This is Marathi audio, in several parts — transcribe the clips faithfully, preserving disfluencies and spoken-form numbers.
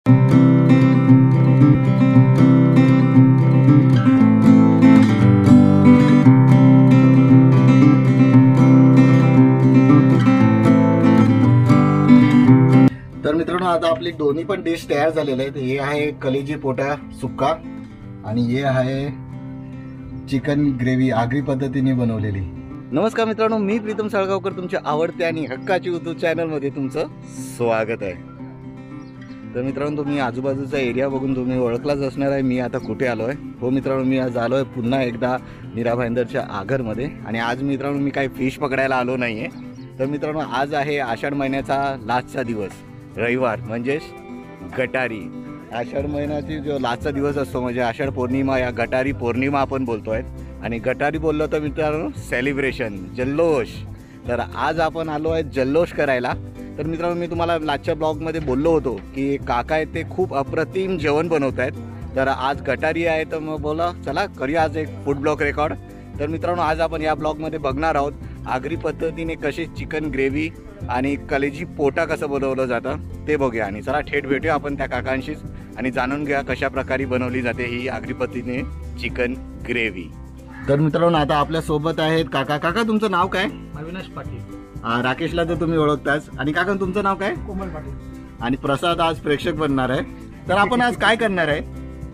तर मित्रांनो आता आपली दोन्ही पण डिश तयार झालेले आहेत। हे आहे कलेजी पोटा सुक्का आणि हे आहे चिकन ग्रेव्ही आगरी पद्धतीने बनवलेली। नमस्कार मित्रांनो, मी प्रीतम साळगावकर तुमच्या आवडत्या आणि हक्काची यूट्यूब चॅनल मध्ये तुमचं स्वागत आहे। तर मित्रांनो, तुम्ही आजूबाजूचा एरिया बघून तुम्ही ओळखलाच असणार आहे मी आता कुठे आलोय। हो मित्रांनो, मी आज आलोय पुन्हा एकदा मीरा भाईंदरच्या आगरमध्ये आणि आज मित्रांनो मी काही फिश पकडायला आलो नाहीये। तर मित्रांनो, आज आहे आषाढ महिन्याचा लास्टचा दिवस, रविवार म्हणजेच गटारी। आषाढ महिन्याची जो लास्टचा दिवस असतो म्हणजे आषाढ पौर्णिमा या गटारी पौर्णिमा आपण बोलतोय। आणि गटारी बोललो तर मित्रांनो सेलिब्रेशन, जल्लोष। तर आज आपण आलो आहे जल्लोष करायला। तर मित्रांनो, मी तुम्हाला लास्टच्या ब्लॉगमध्ये बोललो होतो की काका आहेत ते खूप अप्रतिम जेवण बनवत आहेत। तर आज गटारी आहे तर मग बोला चला करूया आज एक फूड ब्लॉग रेकॉर्ड। तर मित्रांनो, आज आपण या ब्लॉगमध्ये बघणार आहोत आगरी पद्धतीने कसे चिकन ग्रेव्ही आणि कलेजी पोटा कसं बनवलं जातं ते बघूया। आणि चला थेट भेटूया आपण त्या काकांशीच आणि जाणून घ्या कशा प्रकारे बनवली जाते ही आगरी पद्धतीने चिकन ग्रेव्ही। तर मित्रांनो, आता आपल्या सोबत आहेत काका। काका तुमचं नाव काय? अविनाश पाटील। राकेशला तर तुम्ही ओळखताच। आणि काका तुमचं नाव काय? कोमल पाटील। आणि प्रसाद आज प्रेक्षक बनणार आहे। तर आपण आज काय करणार आहे?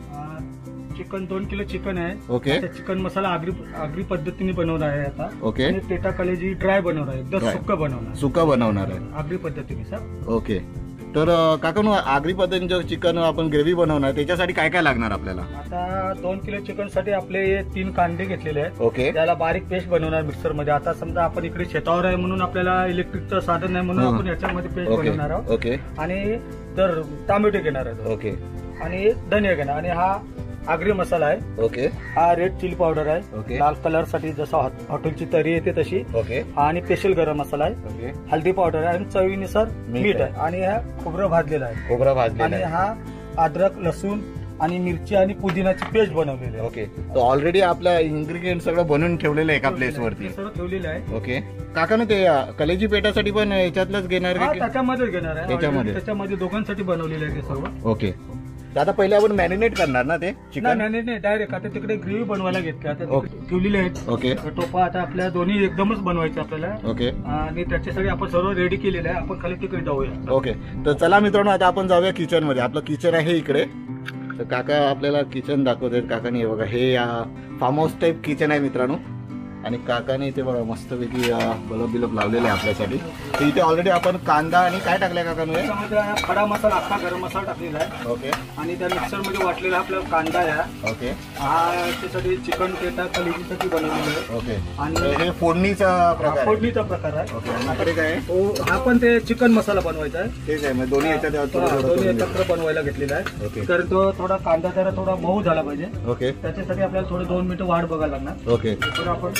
चिकन दोन किलो चिकन आहे। ओके। चिकन मसाला आगरी आगरी पद्धतीने बनवणार आहे आता। ओके। आणि पेटा कलेजी ड्राय बनवणार आहे, एकदम सुक्का बनवणार सुक्का बनवणार आहे आगरी पद्धतीने सर। ओके। तर काकांनो, आगरी पद्धतीने चिकन आपण ग्रेव्ही बनवणार त्याच्यासाठी काय काय लागणार आपल्याला? आता दोन किलो चिकन साठी आपले तीन कांदे घेतलेले आहेत। ओके। त्याला बारीक पेस्ट बनवणार मिक्सर मध्ये। आता समजा आपण इकडे शेतावर आहे म्हणून आपल्याला इलेक्ट्रिकचं साधन नाही म्हणून आपण याच्यामध्ये पेस्ट बनवणार आहोत। ओके। आणि तर टोमॅटो घेणार आहे। ओके। आणि धनिया घेणार। आणि हा आगरी मसाला आहे। ओके। हा रेड चिली पावडर आहे, ओके, लाल कलर साठी जसं हॉटेलची तरी येते तशी। ओके। आणि स्पेशल गरम मसाला आहे। ओके। हल्दी पावडर आहे आणि चवीनुसार मीठ आहे। आणि हा खोबरं भाजलेला आहे। खोबरं भाजलेला आणि आहे। हा अद्रक, लसूण आणि मिरची आणि पुदिनाची पेस्ट बनवलेली आहे। ओके। तर ऑलरेडी आपलं इन्ग्रेडियंट सगळं बनवून ठेवलेलं आहे एका प्लेस वरती। सगळं ठेवलेलं आहे। ओके। काकांनो, ते कलेजी पेटासाठी पण याच्यातलंच घेणार हा, का? त्याच्यामध्येच घेणार आहे। त्याच्यामध्ये त्याच्यामध्ये दोघांसाठी बनवलेलं आहे ते सर्व। ओके। आता पहिले आपण मॅरिनेट करणार ना ते चिकन? नाही नाही डायरेक्ट आता तिकडे ग्रेव्ही बनवायला घेतली, आता ठेवलेले आहेत। ओके। टोपा आता आपल्या दोन्ही एकदमच बनवायचे आपल्याला। ओके। आणि त्याच्यासाठी आपण सर्व रेडी केलेलं आहे। आपण खाली तिकडे जाऊया। ओके। तर चला मित्रांनो, आता आपण जाऊया किचन मध्ये। आपलं किचन आहे इकडे। तर काका आपल्याला किचन दाखवत आहेत। काकाने हे बघा, हे फार्म हाऊस टाईप किचन आहे मित्रांनो। आणि काकाने इथे बघा मस्तपैकी बलब बिलब लावलेले आहे आपल्यासाठी। तर इथे ऑलरेडी आपण कांदा आणि काय टाकलाय काकांनो? खडा मसाला, अख्खा गरम मसाला टाकलेला आहे। ओके। आणि त्या मिक्सर मध्ये वाटलेला आपला कांदा आहे। ओके। हा त्यासाठी चिकन पेटा कलेजीसाठी बनवलेलं आहे। ओके। आणि हे फोडणीचा प्रकार, फोडणीचा प्रकार आहे। ओके। आणि काय? हा पण ते चिकन मसाला बनवायचा आहे। ठीक आहे, दोन्ही याच्यात दोन्ही एकत्र बनवायला घेतलेला आहे। ओके। तर तो थोडा कांदा जरा थोडा मऊ झाला पाहिजे। ओके। त्याच्यासाठी आपल्याला थोडे दोन मिनिटं वाट बघायला लागणार। ओके। तर आपण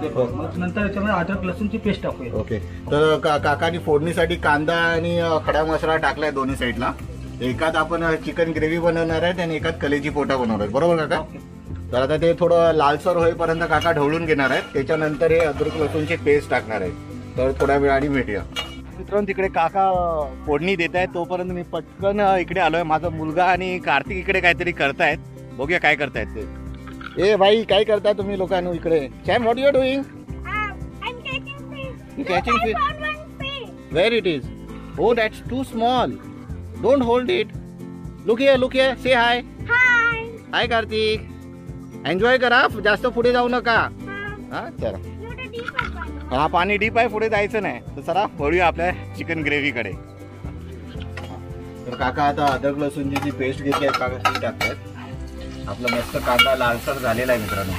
नंतर याच्यामध्ये अद्रक लसूणची पेस्ट टाकूया। ओके। तर काकानी फोडणीसाठी कांदा आणि खडा मसाला टाकलाय दोन्ही साईडला। एकात आपण चिकन ग्रेव्ही बनवणार आहे आणि एकात कलेजी पोटा बनवणार आहे, बरोबर काका? तर आता ते थोडं लालसर होईपर्यंत काका ढवळून घेणार आहेत। त्याच्यानंतर हे अद्रक लसूणची पेस्ट टाकणार आहे। तर थोड्या वेळाने भेटूया मित्रांनो। तिकडे काका फोडणी देत आहेत, तोपर्यंत मी पटकन इकडे आलोय। माझा मुलगा आणि कार्तिक इकडे काहीतरी करतायत, बघूया काय करतायत ते। ए भाई, काय करताय तुम्ही लोकांनो इकडे? Sam, what you are doing? You catching fish? I found one fish. Where it is? Oh, that's too small. Don't hold it. Look here, look here. Say hi. Hi. Hi, Karthik. Enjoy करा, जास्त पुढे जाऊ नका। हा चला। एवढं deep आहे पाणी. हा, पाणी डीप आहे, पुढे जायचं नाही। तर चला वळूया आपल्या चिकन ग्रेव्ही कडे। तर काका आता अद्रक लसूणची जी पेस्ट घेतली आहे काका ती टाकतात। आपला मस्त कांदा लालसर झालेला आहे मित्रांनो।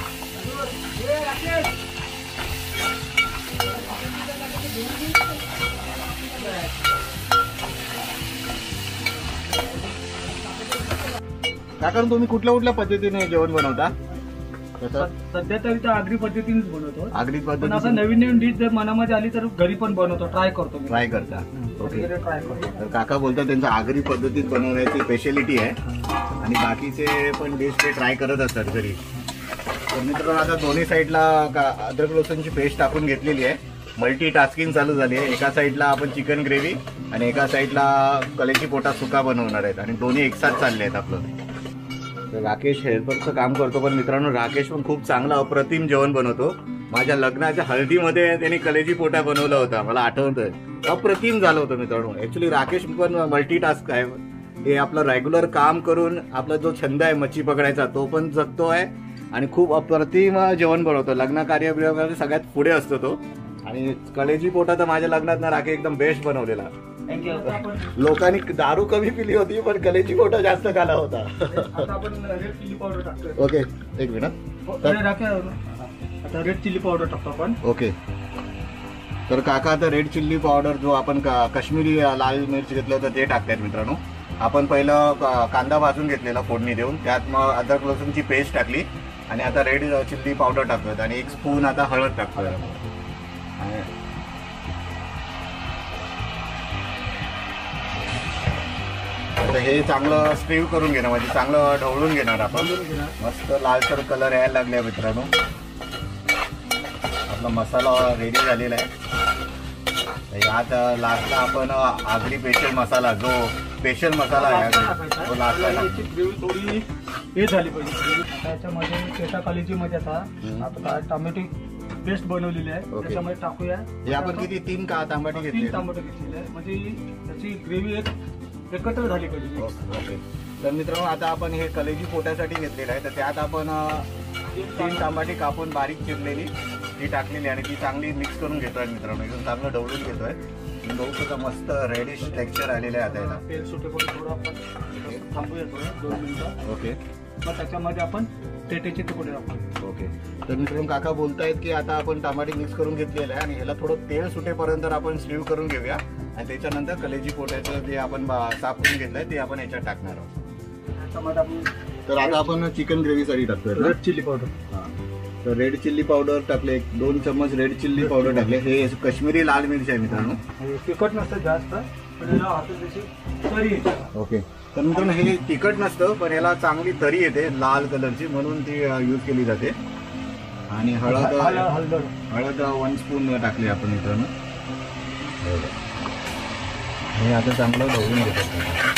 काका, तुम्ही कुठल्या कुठल्या पद्धतीने जेवण बनवता? सध्या तरी तर आगरी पद्धतीनेच बनवतो। आगरी पण पद्धती आता नवीन नवीन डिश जर मनामध्ये आली तर घरी पण बनवतो, ट्राय करतो। ट्राय करता? ओके। ट्राय करतो। तर काका बोलतात त्यांचं आगरी पद्धतीत बनवण्याची स्पेशालिटी आहे आणि बाकीचे पण डिश ते ट्राय करत असतात घरी। तर मित्रांनो, आता दोन्ही साईडला अद्रक लसूणची पेस्ट टाकून घेतलेली आहे। मल्टी टास्किंग चालू झाली आहे. एका साईडला आपण चिकन ग्रेव्ही आणि एका साईडला कलेजी पोटा सुका बनवणार आहेत आणि दोन्ही एकसाथ चालले आहेत आपलं. तर राकेश हेल्परचं काम करतो, पण मित्रांनो राकेश पण खूप चांगलं अप्रतिम जेवण बनवतो. माझ्या लग्नाच्या हळदीमध्ये त्यांनी कलेजी पोटा बनवला होता, मला आठवतंय. अप्रतिम झालं होतं मित्रांनो. ऍक्च्युली राकेश पण मल्टी टास्क आहे. हे आपलं रेग्युलर काम करून आपला जो छंद आहे मच्छी पकडायचा तो पण जगतो आहे आणि खूप अप्रतिम जेवण बनवतो. लग्न कार्य सगळ्यात पुढे असतो तो. आणि कलेजी पोटा तर माझ्या लग्नात ना राकेश एकदम बेस्ट बनवलेला. लोकांनी दारू कमी पिली होती पण कलेजी पोटा जास्त खाला होता. ओके एक मिनिट. आता रेड चिल्ली पावडर टाकतो आपण. ओके तर काका आता रेड चिल्ली पावडर जो आपण काश्मीरी लाल मिरची घेतलं होतं ते टाकतात मित्रांनो. आपण पहिलं कांदा भाजून घेतलेला फोडणी देऊन त्यात मग अद्रक लसूणची पेस्ट टाकली आणि आता रेड चिल्ली पावडर टाकतोय आणि एक स्पून आता हळद टाकतोय. आता हे चांगलं स्टीव करून घेणार म्हणजे चांगलं ढवळून घेणार आपण. मस्त लालसर कलर यायला लागले मित्रांनो. आपला मसाला रेडी झालेला आहे. यात लास्टला आपण आगरी स्पेशल मसाला जो स्पेशल मसाला आहे तो लास्टला थोडी हे झाली पाहिजे. त्याच्यामध्ये पेटा कलेजी मध्ये आता आता टोमॅटो पेस्ट बनवलेली आहे त्याच्यामध्ये टाकूया. हे आपण किती तीन का टमाटे घेतले? तीन टमाटे घेतलेले आहे म्हणजे त्याची ग्रेव्ही एक एकत्र झाली पाहिजे. ओके तर मित्रांनो आता आपण हे कलेजी पोट्यासाठी घेतलेलं आहे. तर त्यात आपण तीन टमाटे कापून बारीक चिरलेली ती टाकलेली आणि ती चांगली मिक्स करून घेतोय मित्रांनो. एकदम चांगलं ढवळून घेतोय. गहूचं मस्त रेडिश टेक्स्चर आलेलं आहे आता याला. तेल सुटेपर्यंत थोडं आपण थांबूया थोडं दोन मिनिटं. ओके मग त्याच्यामध्ये आपण पेटेचे तुकडे टाकतो. ओके तर मित्रांनो काका बोलतायत की आता आपण टमाटे मिक्स करून घेतलेलं आहे आणि ह्याला थोडं तेल सुटेपर्यंत आपण स्टीव करून घेऊया आणि त्याच्यानंतर कलेजी पोट्याचं जे आपण साफ करून घेतलंय ते आपण याच्यात टाकणार आहोत. त्याच्यामध्ये आपण तर आता आपण चिकन ग्रेव्हीसाठी टाकतोय रेड चिल्ली पावडर. हां तर रेड चिल्ली पावडर टाकले. एक दोन चम्मच रेड चिल्ली पावडर टाकले. हे काश्मीरी लाल मिरची आहे मित्रांनो. तिखट नसतं जास्त पण तरी येते. ओके तर मित्रांनो हे तिखट नसतं पण याला चांगली तरी येते लाल कलरची म्हणून ती यूज केली जाते. आणि हळद हळद हळद वन स्पून टाकली आपण मित्रांनो. हे आता चांगलं ढवळून घेतो.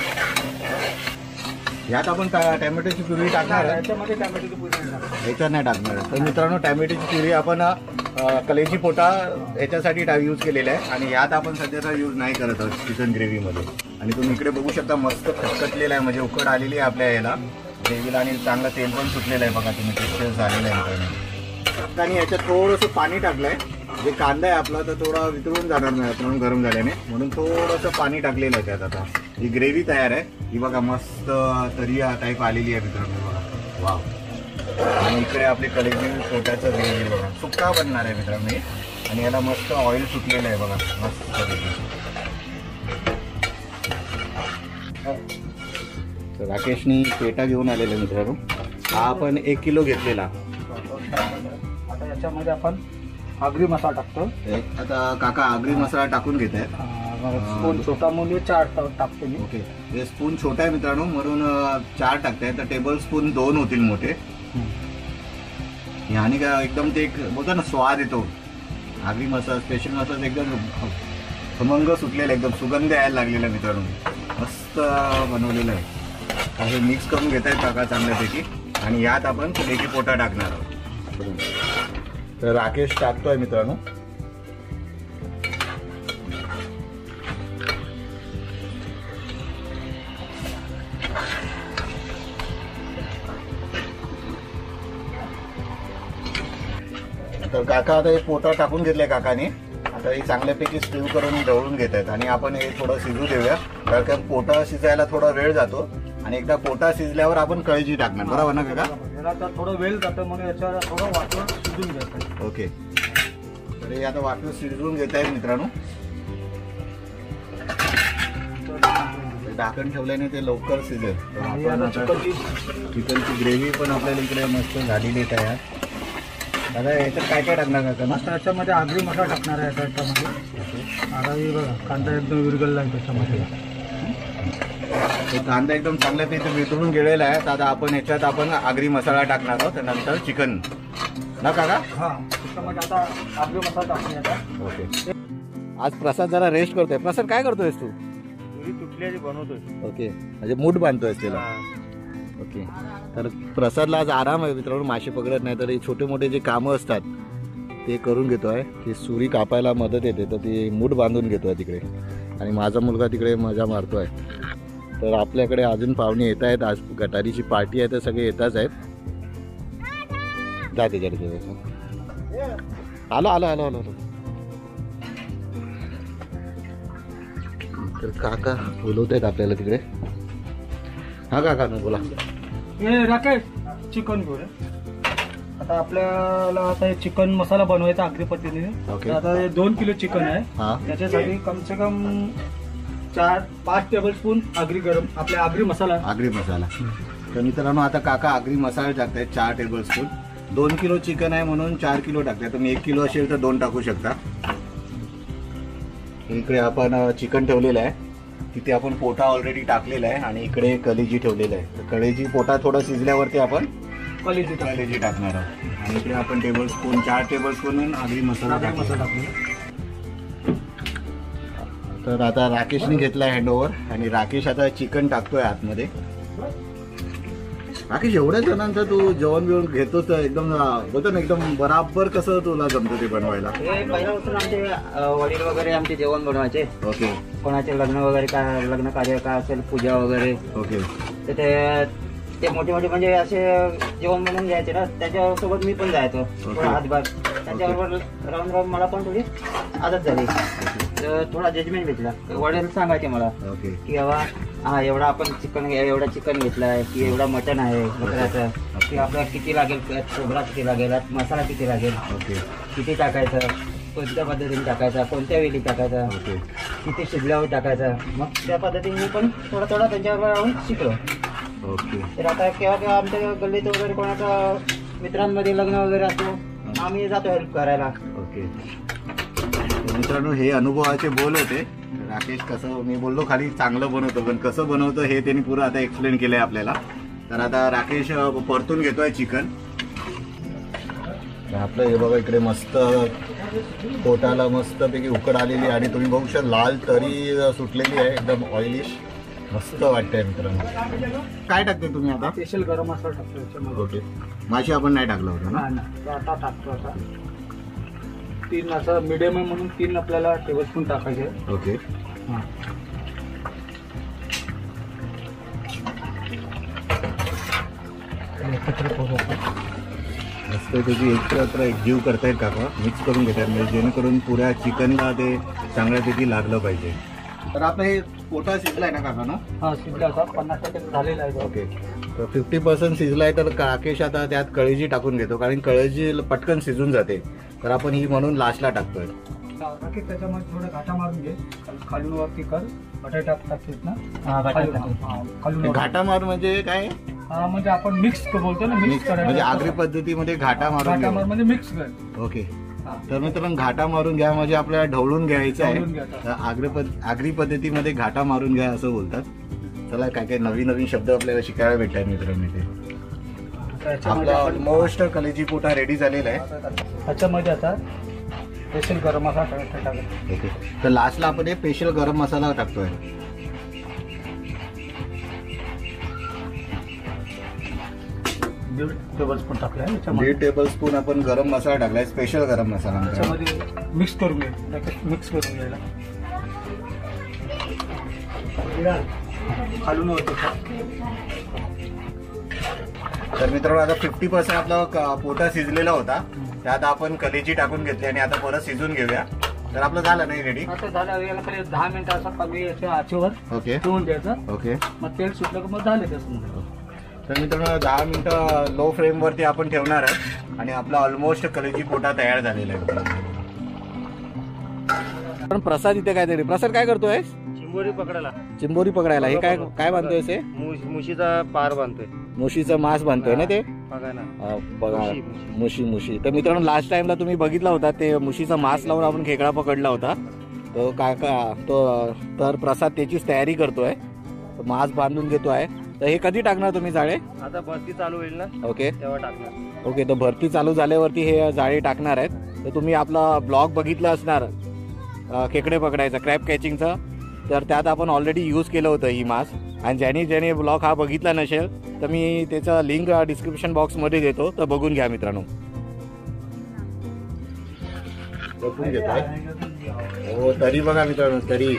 यात आपण टॅमॅटोची प्युरी टाकणार आहे. याच्यामध्ये टॅमॅटोची प्युरी याच्यात नाही टाकणार. तर मित्रांनो टॅमॅटोची प्युरी आपण कलेजी पोटा याच्यासाठी यूज केलेला आहे आणि यात आपण सध्याचा यूज नाही करत आहोत चिकन ग्रेव्हीमध्ये. आणि तुम्ही इकडे बघू शकता मस्त खटखटलेला आहे म्हणजे उकड आलेली आहे आपल्या याला ग्रेव्हीला आणि चांगलं तेल पण सुटलेलं आहे बघा तुम्ही. टेक्स्चर झालेलं आहे मित्रांनो. आणि याच्यात थोडंसं पाणी टाकलं आहे. जे कांदा आहे आपला तर थोडा वितळून जाणार नाही मित्रांनो गरम झाल्याने म्हणून थोडंसं पाणी टाकलेलं आहे त्यात. आता ही ग्रेव्ही तयार आहे. ही बघा मस्त तरी टाईप आलेली आहे मित्रांनो बघा. वाव. आणि इकडे आपली कलेजी पोट्याचं ग्रेव्ही बघा सुक्का बनणार आहे मित्रांनो. आणि याला मस्त ऑइल सुटलेलं आहे बघा मस्त तरी. तर राकेशनी पेटा घेऊन आलेला मित्रांनो. हा आपण एक किलो घेतलेला. आता याच्यामध्ये आपण आगरी मसाला टाकतो. आता काका आगरी मसाला टाकून घेत आहेत. स्पून छोटा मुली चार टाकतो मी. ओके हे स्पून छोटा आहे मित्रांनो म्हणून चार टाकताय. तर टेबल स्पून दोन होतील मोठे. आणि काय एकदम ते एक बोलतो ना स्वाद येतो. आगरी मसाला स्पेशल मसाला एकदम खमंग सुटलेला एकदम सुगंध यायला लागलेला मित्रांनो. मस्त बनवलेलं आहे. हे मिक्स करून घेत आहेत काका चांगल्यापैकी आणि यात आपण कलेजी पोटा टाकणार आहोत. तर राकेश टाकतोय मित्रांनो. तर काका आता हे पोटा टाकून घेतलंय काकाने. आता हे चांगल्यापैकी स्टीव करून ढवळून घेत आहेत आणि आपण हे थोडं शिजू देऊया कारण पोटा शिजायला थोडा वेळ जातो आणि एकदा पोटा शिजल्यावर आपण कळजी टाकणार बरोबर ना काका? याला तर थोडं वेळ जातं म्हणून याच्यावर थोडं वाटून शिजून घ्यायचं. ओके तर हे आता वाटून शिजवून घेत आहेत मित्रांनो. ढाकण ठेवल्याने ते लवकर शिजेल. चिकनची ग्रेव्ही पण आपल्याला इकडे मस्त झालेली तयार. दादा याच्यात काय काय टाकणार काका? मस्त याच्यामध्ये आगरी मसाला टाकणार आहे याच्यामध्ये. आता हे बघा कांदा एकदम विरगळला आहे त्याच्यामध्ये. कांदा एकदम चांगल्यापैकी वितळून गेलेला आहे. तर आता आपण ह्याच्यात आपण आगरी मसाला टाकणार आहोत नंतर चिकन ना काका? हा त्याच्यामध्ये आता आगरी मसाला टाकूया आता. ओके. आज प्रसाद जरा रेस्ट करतोय. प्रसाद काय करतोयस तू? तुरी तुटल्याची बनवतोय. ओके, म्हणजे मूठ बांधतोयस त्याला. ओके, तर प्रसादला आज आराम आहे मित्रांनो. मासे पकडत नाही तर छोटे मोठे जे कामं असतात ते करून घेतोय. ती सुरी कापायला मदत येते तर ती मूठ बांधून घेतोय तिकडे. आणि माझा मुलगा तिकडे मजा मारतोय. तर आपल्याकडे अजून पाहुणे येत आहेत. आज गटारीची पार्टी आहे तर सगळे येतच आहेत. जा त्याच्याकडे. आलो आलो आलो आलो आलो. तर काका बोलवत आहेत आपल्याला तिकडे. हा काका न बोला. हे राकेश चिकन घेऊ रे. आता आपल्याला आता हे चिकन मसाला बनवायचा आगरी पद्धतीने. ओके. तर आता हे दोन किलो चिकन आहे. हा. त्याच्यासाठी कम से कम चार पाच टेबल स्पून आगरी गरम आपल्या आगरी मसाला. आगरी मसाला. तर मित्रांनो आता काका आगरी मसाला टाकतायत चार टेबल स्पून. दोन किलो चिकन आहे म्हणून चार किलो टाकताय. तुम्ही एक किलो असेल तर दोन टाकू शकता. इकडे आपण चिकन ठेवलेलं आहे. तिथे आपण पोटा ऑलरेडी टाकलेला आहे आणि इकडे कलेजी ठेवलेलं आहे. तर कलेजी पोटा थोडं शिजल्यावरती आपण कलेजी कलेजी टाकणार आहोत. आणि इकडे आपण टेबल स्पून चार टेबल स्पून आगरी मसाला आगरी मसाला टाकलेला. टाकलेला. तर आता राकेशने घेतला हँडओव्हर आणि राकेश आता चिकन टाकतोय आतमध्ये. राकेश एवढ्या जणांचं तू जेवण बिवण घेतोच एकदम बोलतो ना एकदम बराबर. कसं तुला जमतं ते बनवायला? हे पहिल्यापासून आमचे अ, वडील वगैरे आमचे जेवण बनवायचे. ओके कोणाचे लग्न वगैरे काय लग्न कार्य काय असेल पूजा वगैरे ओके तर ते ते मोठे मोठे म्हणजे असे जेवण बनवून घ्यायचे ना. त्याच्यासोबत मी पण जायचो थोडा हातभार. त्याच्याबरोबर राहून राहून मला पण थोडी आदत झाली. तर थोडा जजमेंट भेटला. वडील सांगायचे मला ओके की बाबा हा एवढा आपण चिकन एवढा चिकन घेतलाय की एवढा मटन आहे बकऱ्याचं की आपल्याला किती लागेल खोबरा किती लागेल मसाला किती लागेल ओके किती टाकायचं कोणत्या पद्धतीने टाकायचा कोणत्या वेळी टाकायचा ओके किती शिजल्यावर टाकायचा. मग त्या पद्धतीने मी पण थोडा थोडा त्यांच्यावर राहून शिकलो. ओके. तर आता केव्हा केव्हा आमच्या गल्लीत वगैरे कोणाचा मित्रांमध्ये लग्न वगैरे असतो आम्ही जातो हेल्प करायला. ओके. मित्रांनो हे अनुभवाचे बोल होते. राकेश कसं मी बोललो खाली चांगलं बनवतो पण कसं बनवतं हे त्यांनी पुरं आता एक्सप्लेन केलंय आपल्याला. तर आता राकेश परतून घेतोय चिकन. आपलं हे बघा इकडे मस्त पोटाला मस्तपैकी उकड आलेली आणि तुम्ही बघू शकता लाल तरी सुटलेली आहे एकदम ऑइलिश. मस्त वाटतंय मित्रांनो. काय टाकते तुम्ही आता? स्पेशल गरम मसाला टाकतो याच्यामध्ये. ओके. माशी आपण नाही टाकलं होतं ना? नाही नाही. तो आता टाकतो. आता तीन असं मिडियम आहे म्हणून तीन आपल्याला टेबलस्पून टाकायचे. ओके. हां एकत्र करू आपण. मस्त त्याची एकत्र एकजीव करतायत काका. मिक्स करून घेतात म्हणजे जेणेकरून पुऱ्या चिकनला ते चांगल्यापैकी लागलं पाहिजे. तर आपलं हे पोटा शिजलाय ना काका ना? हां शिजला आता पन्नास टक्के झालेला आहे. ओके. तर फिफ्टी पर्सेंट शिजलाय तर राकेश आता त्यात कळीजी टाकून घेतो कारण कळीजी पटकन शिजून जाते. तर आपण ही म्हणून लास्टला टाकतोय. बाकी त्याच्यामध्ये थोडं घाटा मारून घे. खालून वरती कर. बटाटा टाकतात ना? हा, बटाटा. हां खालून वर. घाटा मार म्हणजे काय? हा म्हणजे आपण मिक्स बोलतो ना. मिक्स मिक्स म्हणजे आगरी पद्धतीमध्ये घाटा मारून घाटा घ्यावा. मार म्हणजे मिक्स कर. ओके. हां. तर मित्रांनो घाटा मारून घ्या म्हणजे आपल्याला ढवळून घ्यायचं आहे. ढवळून घ्यायचं. तर आगरी पद आगरी पद्धतीमध्ये घाटा मारून घ्या असं बोलतात. चला काय काय नवीन नवीन शब्द आपल्याला शिकायला भेटतात मित्रांनो. इथे त्याच्यामध्ये आपला आपण- ऑलमोस्ट कलेजी पोटा रेडी झालेला आहे. त्याच्यामध्ये आता स्पेशल गरम मसाला टाकायचा टाकायचा. ओके. तर लास्टला आपण हे स्पेशल गरम मसाला टाकतोय. दीड टेबल स्पून टाकला आहे याच्यामध्ये. दीड टेबल स्पून आपण गरम मसाला टाकलाय. स्पेशल गरम मसाला मित्रांनो. त्याच्यामध्ये मिक्स करून घे. मिक्स करून घ्यायला खालून होतं. तर मित्रांनो आता फिफ्टी पर्सेंट आपला क- पोटा शिजलेला होता. त्यात आपण कलेजी टाकून घेतली आणि आता परत शिजून घेऊया. तर आपलं झालं नाही रेडी. आता झालं याला खाली दहा मिनिटं असं कमी याच्या आचेवर ओके ठेवून द्यायचं. ओके. मग तेल सुटलं की मग झालं तसं. तर मित्रांनो दहा मिनिटं लो फ्लेम वरती आपण ठेवणार आहे आणि आपला ऑलमोस्ट कलेजी पोटा तयार झालेला आहे. पण प्रसाद इथे काय तरी प्रसाद काय करतोय? चिंबोरी पकडायला चिंबोरी पकडायला. हे काय काय बांधतोय? हे मुशीचा पार बांधतोय. मुशीचं मांस बांधतोय ना ते? बघा ना. अं, बघा मुशी मुशी. तर मित्रांनो लास्ट टाइमला तुम्ही बघितला होता ते मुशीचा मांस लावून आपण खेकडा पकडला होता. तो काका तो तर प्रसाद त्याचीच तयारी करतोय. मांस बांधून घेतोय तर हे कधी टाकणार तुम्ही जाळे? आता भरती चालू होईल ना ओके तेव्हा टाकणार. ओके, तर भरती चालू झाल्यावरती हे जाळे टाकणार आहेत. तर तुम्ही आपला ब्लॉग बघितला असणार अ, खेकडे पकडायचा, क्रॅब कॅचिंगचा. तर त्यात आपण ऑलरेडी यूज केलं होतं ही मास. आणि ज्याने ज्याने ब्लॉग हा बघितला नसेल तर मी त्याचा लिंक डिस्क्रिप्शन बॉक्समध्ये देतो, तर बघून घ्या मित्रांनो. बघून घेताय हो, तरी बघा मित्रांनो, तरी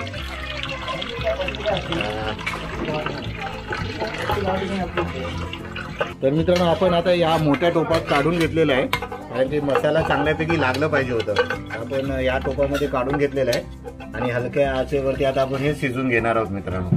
तर मित्रांनो आपण आता या मोठ्या टोपात काढून घेतलेलं आहे, कारण ते मसाला चांगल्यापैकी लागलं पाहिजे होतं. आपण या टोपामध्ये काढून घेतलेलं आहे आणि हलक्या आचेवरती आता आपण हे शिजून घेणार आहोत मित्रांनो.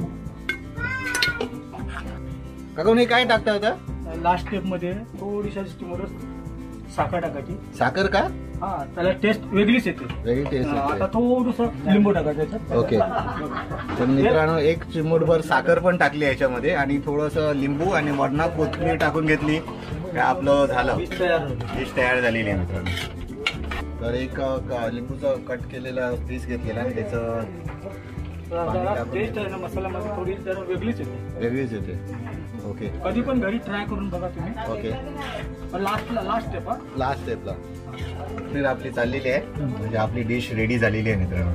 काका हे काय टाकता होता? लास्ट स्टेप मध्ये थोडीशा स्टीमवर साखर टाकायची. साखर का? हा, त्याला टेस्ट वेगळीच येते. वेगळी टेस्ट आता येते. थोडंसं लिंबू टाकायचं याच्यात. ओके, तर मित्रांनो एक चिमूटभर साखर पण टाकली याच्यामध्ये आणि थोडंसं लिंबू आणि वरना कोथिंबीर टाकून घेतली. काय आपलं झालं, डिश तयार होते. डिश तयार झालेली आहे मित्रांनो. तर एक क- लिंबूचं कट केलेला पीस घेतलेला आणि त्याचं तर आता टेस्ट आहे ना मसाल्यामध्ये थोडी जरा वेगळीच येते. वेगळीच येते. ओके कधी पण घरी ट्राय करून बघा तुम्ही. ओके, लास्टला लास्ट स्टेप हा. लास्ट स्टेपला फिर आपली चाललेली आहे, म्हणजे आपली डिश रेडी झालेली आहे मित्रांनो.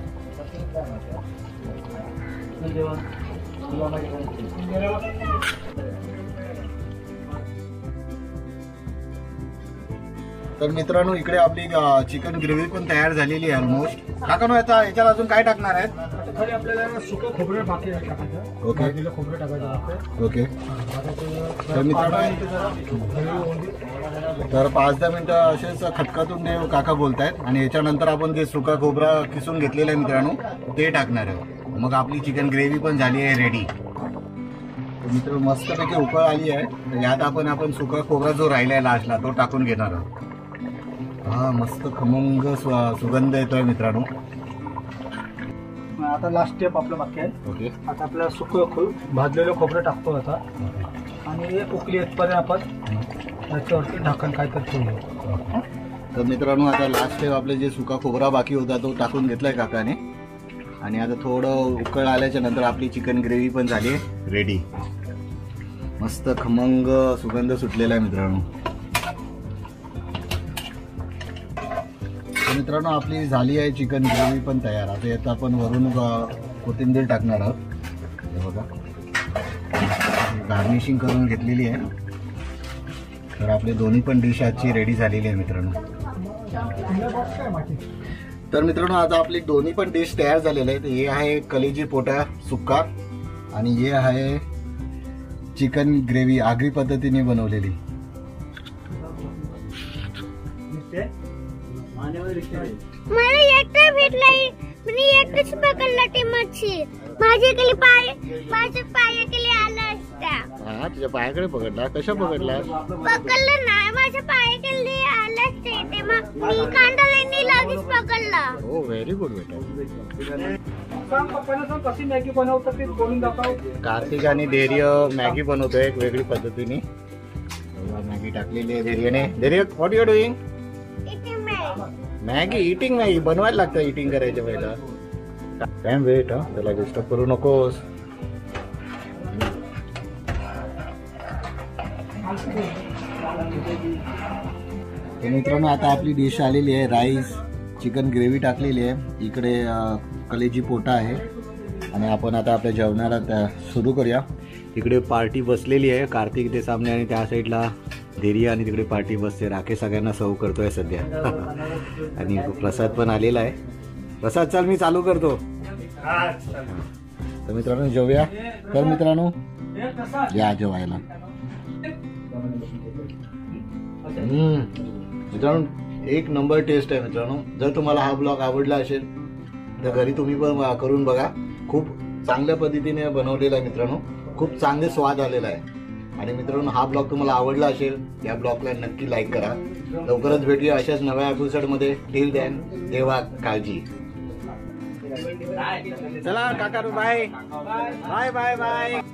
तर मित्रांनो इकडे आपली चिकन ग्रेव्ही पण तयार झालेली आहे ऑलमोस्ट. काका याचा याच्याला अजून काय टाकणार आहेत? खरी आपल्याला सुकं खोबरं बाकी आहे टाकायचं. ओके. भाजलेलं खोबरं टाकायचं लागतं. ओके, आता ते तर मित्रांनो जरा तर पाच दहा मिनिटं असेच खटखटून ते काका बोलतायत आणि याच्यानंतर आपण जे सुका खोबरा किसून घेतलेलं आहे मित्रांनो ते टाकणार आहे. मग आपली चिकन ग्रेव्ही पण झाली आहे रेडी. मित्र मस्तपैकी उकळ आली आहे. तर यात आपण आपण सुका खोबरा जो राहिला आहे लास्टला तो टाकून घेणार आहोत. हा मस्त खमंग स्व- सुगंध येतोय मित्रांनो. आता लास्ट स्टेप आपलं बाकी आहे. ओके आता आपल्याला सुकं खो भाजलेलं खोबरं टाकतो आता आणि एक उकली येतपर्यंत आपण याच्यावरती ढाकण काय तर ठेवूया. तर मित्रांनो आता लास्ट स्टेप आपले जे सुका खोबरा बाकी होता तो टाकून घेतलाय काकाने आणि आता थोडं उकळ आल्याच्या नंतर आपली चिकन ग्रेव्ही पण झाली रेडी. मस्त खमंग सुगंध सुटलेला आहे मित्रांनो. तर मित्रांनो आपली झाली आहे चिकन ग्रेव्ही पण तयार. आता यात आपण वरून कोथिंबीर टाकणार आहोत. हे बघा गार्निशिंग करून घेतलेली आहे. तर आपले दोन्ही पण डिश आजची रेडी झालेली आहे मित्रांनो. तर मित्रांनो आता आपली दोन्ही पण डिश तयार झालेले आहेत. हे आहे कलेजी पोटा सुक्का आणि हे आहे चिकन ग्रेव्ही आगरी पद्धतीने बनवलेली. मला एकटा भेटलाय, मी एकटाच पकडला ती मच्छी. माझ्या केली पाय माझ्या पाया केली आला असता. हा तुझ्या पायाकडे पकडला? कशा पकडला? पकडलं नाही, माझ्या पाया केली आला असते ते मग मी कांडाला लगेच पकडला. हो व्हेरी गुड बेटा. सांग पप्पाला सांग कशी मॅगी बनवतात ते बोलून दाखव. कार्तिक आणि धैर्य मॅगी बनवतोय एक वेगळी पद्धतीने. मॅगी टाकलेली आहे धैर्यने. Dhairya what you doing? इथे मॅगी मॅगी इटिंग नाही बनवायला लागतं. इटिंग करायचं पहिला. काय वेट हा त्याला डिस्टर्ब करू नकोस. मित्रांनो आता आपली डिश आलेली आहे. राईस चिकन ग्रेव्ही टाकलेली आहे. इकडे कलेजी पोटा आहे आणि आपण आता आपल्या जेवणाला सुरू करूया. इकडे पार्टी बसलेली आहे. कार्तिक ते सामने आणि त्या साईडला धैर्य आणि तिकडे पार्टी बसते. राकेश सगळ्यांना सर्व करतोय सध्या आणि प्रसाद पण आलेला आहे. प्रसाद चल मी चालू करतो. तर मित्रांनो जेवूया. तर मित्रांनो या जेवायला. हम्म मित्रांनो एक नंबर टेस्ट आहे मित्रांनो. जर तुम्हाला हा ब्लॉग आवडला असेल तर घरी तुम्ही पण करून बघा. खूप चांगल्या पद्धतीने बनवलेला आहे मित्रांनो. खूप चांगले स्वाद आलेला आहे. आणि मित्रांनो हा ब्लॉग तुम्हाला आवडला असेल या ब्लॉगला नक्की लाईक करा. लवकरच भेटूया अशाच नव्या एपिसोडमध्ये. टिल देन देवा काळजी. चला काका बाय बाय बाय बाय.